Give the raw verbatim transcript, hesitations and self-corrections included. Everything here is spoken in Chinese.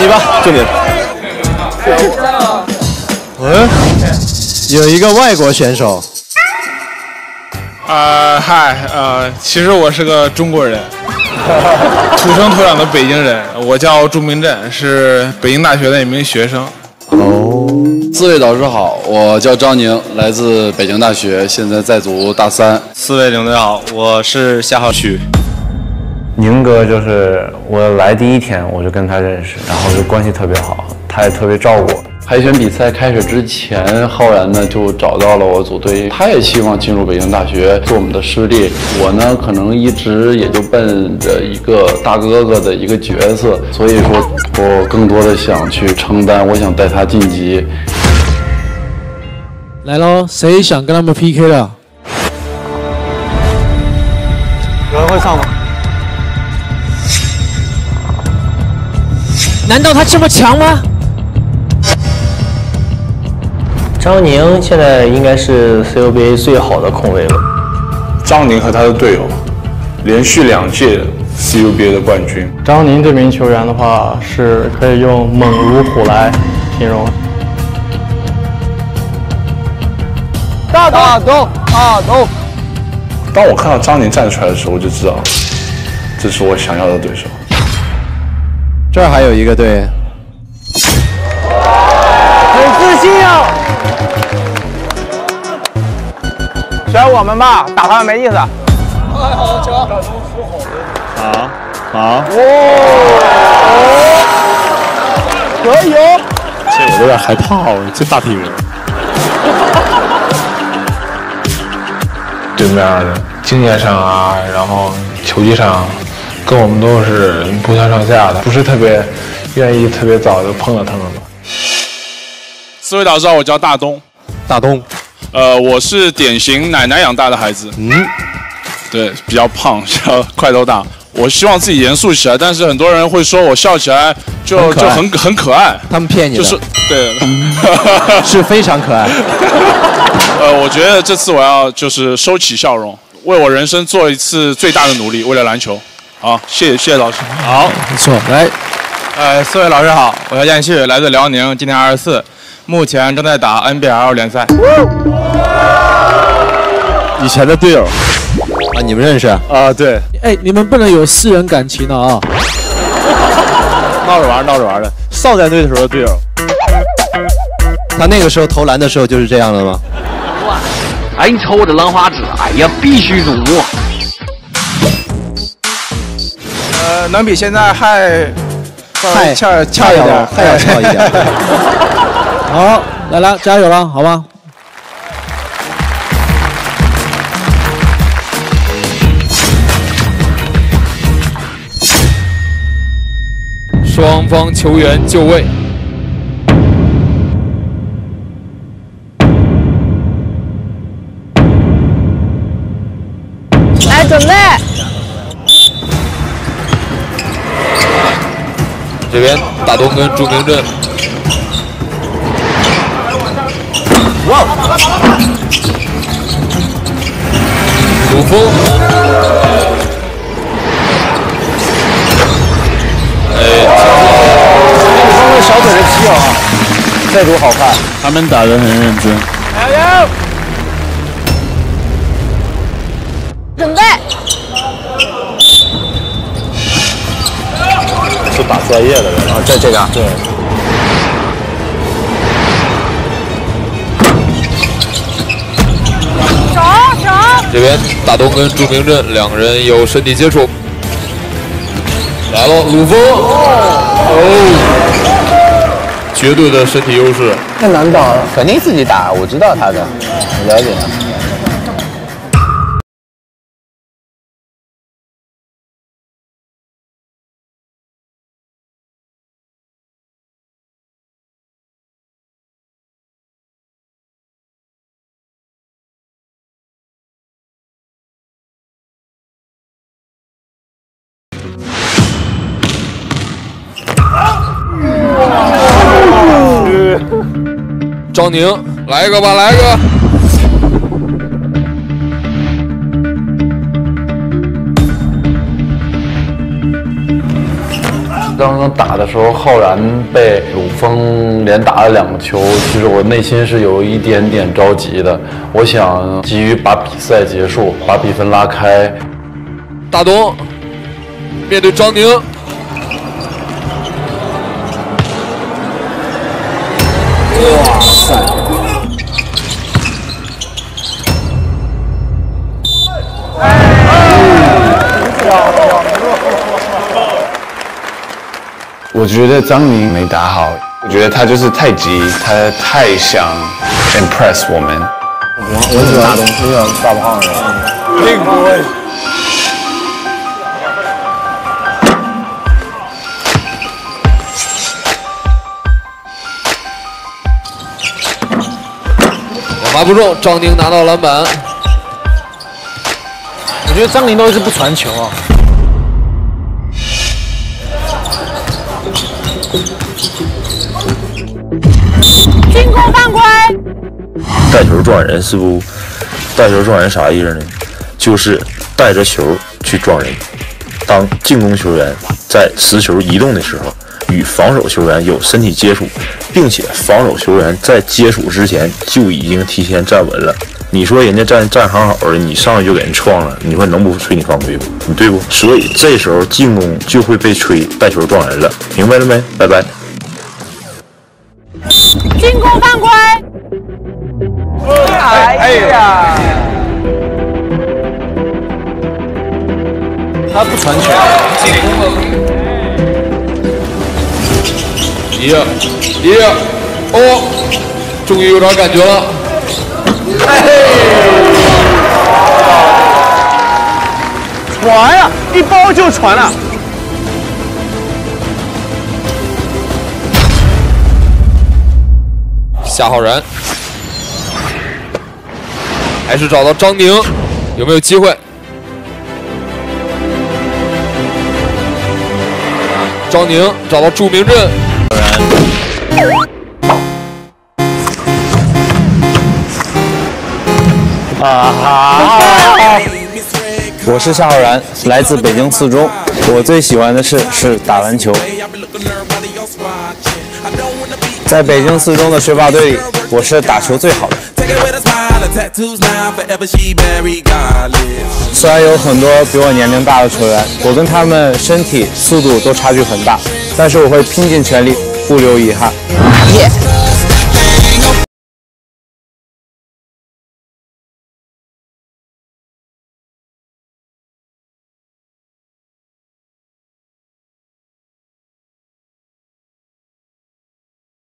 你吧，就你。 嗯，有一个外国选手。 呃，嗨，呃，其实我是个中国人，土生土长的北京人，我叫朱明振，是北京大学的一名学生。 哦， 四位导师好，我叫张宁，来自北京大学，现在在读大三。 四位领队好，我是夏浩旭。 宁哥就是我来第一天我就跟他认识，然后就关系特别好，他也特别照顾我。 海选比赛开始之前，浩然呢就找到了我组队，他也希望进入北京大学做我们的师弟。我呢可能一直也就奔着一个大哥哥的一个角色，所以说我更多的想去承担，我想带他晋级。 来喽，谁想跟他们 P K 的？ 有人会上吗？ 难道他这么强吗？ 张宁现在应该是 C U B A 最好的控卫了。 张宁和他的队友连续两届 C U B A 的冠军。 张宁这名球员的话，是可以用猛如虎来形容。 大东，大东。 当我看到张宁站出来的时候，我就知道这是我想要的对手。 这儿还有一个队， 很自信啊！选我们吧，打他们没意思。哎，好球！ 好，好。 哦，可以哦。 这我有点害怕哦，这大体人。 对面的经验上啊，然后球技上，跟我们都是不相上下的，不是特别愿意特别早就碰到他们吧。 四位导师好，我叫大东。 大东， 呃，我是典型奶奶养大的孩子。 嗯， 对，比较胖，像块头大。我希望自己严肃起来，但是很多人会说我笑起来就就很很可爱。 他们骗你的。 就是对， 是非常可爱。 呃，我觉得这次我要就是收起笑容，为我人生做一次最大的努力，为了篮球。好，谢谢谢谢老师。 好， 不错，来， 呃，四位老师好，我叫燕旭，来自辽宁，今年二十四，目前正在打 N B L 联赛。 以前的队友啊，你们认识啊？对。 哎，你们不能有私人感情的啊！ 闹着玩，闹着玩的。少战队的时候的队友。 他那个时候投篮的时候就是这样的吗？ 哎，你瞅我这浪花指，哎呀，必须入目。 呃，能比现在还还翘翘一点， 还要翘一点。 好，来了，加油了，好吧？ 双方球员就位。 来，准备。 这边大东跟朱明振。 哇！ 鲁峰。 哎，你放个小腿的皮啊，再多好看。 他们打得很认真。 加油！准备。 是打专业的人啊，这这个对。 手手。 这边大东跟朱明振两个人有身体接触。来了，鲁峰。哦，绝对的身体优势。 太难打了，肯定自己打，我知道他的，我了解他。 张宁，来一个吧，来一个。 刚刚打的时候，浩然被鲁峰连打了两个球，其实我内心是有一点点着急的。我想急于把比赛结束，把比分拉开。 大东面对张宁， 哇塞！ 我觉得张宁没打好，我觉得他就是太急，他太想 impress 我们。 我我喜欢大东，我喜欢大胖子。 Big boy。 两罚不中，张宁拿到篮板。 我觉得张宁都一直不传球啊。 进攻犯规！ 带球撞人是不？带球撞人啥意思呢？就是带着球去撞人。当进攻球员在持球移动的时候，与防守球员有身体接触，并且防守球员在接触之前就已经提前站稳了。你说人家站站好好的，你上去就给人撞了，你说能不吹你犯规不？你对不？所以这时候进攻就会被吹带球撞人了，明白了没？拜拜。 进攻犯规！ 哎呀！ 他不传球。 一呀一呀，哦，终于有点感觉了。 传呀，一包就传了。 夏浩然还是找到张宁，有没有机会？张宁找到祝明镇， 啊哈！我是夏浩然，来自北京四中。我最喜欢的事是打篮球。在北京四中的学霸队里，我是打球最好的。虽然有很多比我年龄大的球员，我跟他们身体、速度都差距很大，但是我会拼尽全力，不留遗憾。Yeah.